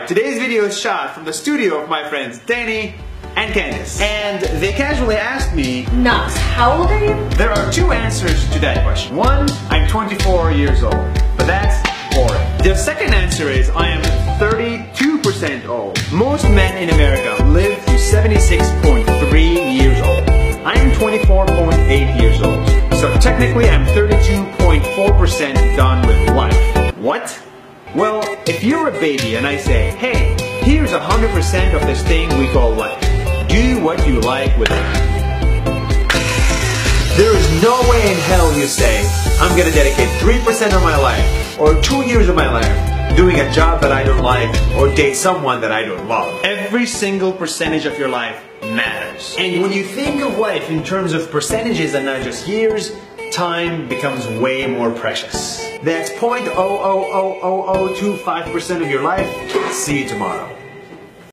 Alright, today's video is shot from the studio of my friends Danny and Candice. And they casually asked me, Knox, how old are you? There are two answers to that question. One, I'm 24 years old, but that's boring. The second answer is I am 32% old. Most men in America live to 76.3 years old. I am 24.8 years old. So technically I'm 32.4% done with life. What? Well, if you're a baby and I say, hey, here's 100% of this thing we call life. Do what you like with it. There is no way in hell you say, I'm gonna dedicate 3% of my life, or 2 years of my life, doing a job that I don't like, or date someone that I don't love. Every single percentage of your life matters. And when you think of life in terms of percentages and not just years, time becomes way more precious. That's 0.0000025% of your life. See you tomorrow.